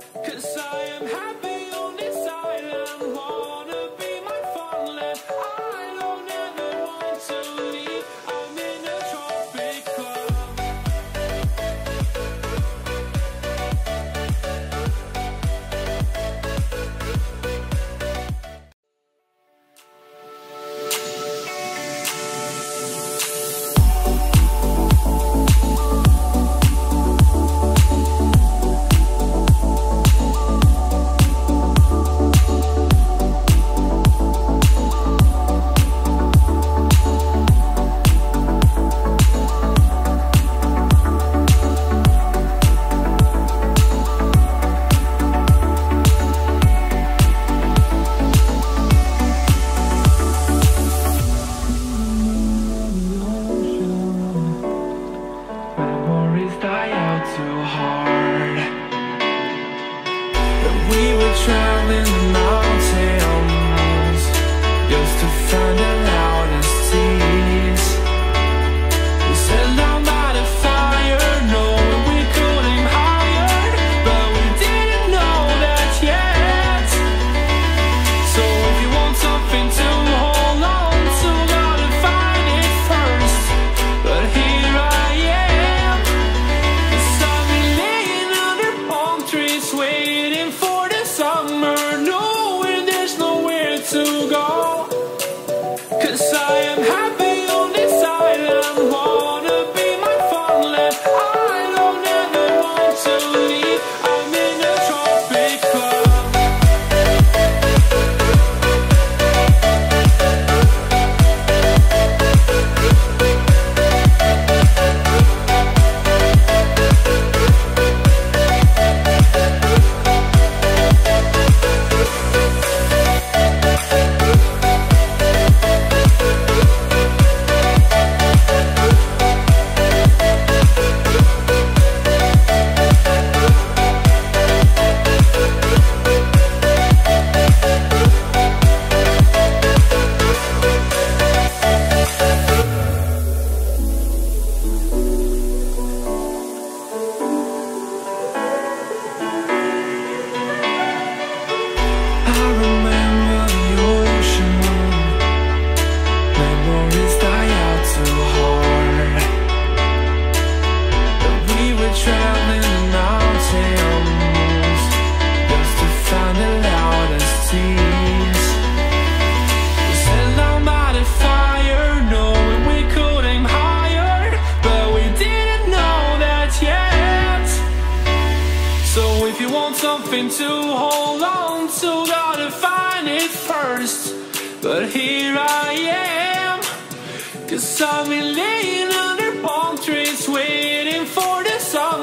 'Cause I am happy on this island, wanna be my farmland. I don't ever want to leave, I'm in a tropic club. Memories die out too hard. When we were traveling the mountains just to find the loudest seas. We sat down by the fire, knowing we could aim higher, but we didn't know that yet. So if you want something to hold on to, gotta find it first. But here I am, 'cause I've been laying under palm trees, waiting for the summer, knowing there's nowhere to go. 'Cause I am happy on this island, wanna be my farmland. I don't ever want to leave, I'm in a tropic club. I remember the ocean, memories die out too hard. But we were traveling the mountains just to find the loudest seas. We sat down by the fire, knowing we could aim higher, but we didn't know that yet. So if you want something to hold on to, gotta find it first. But here I am, 'cause I've been laying under palm trees, waiting for the summer.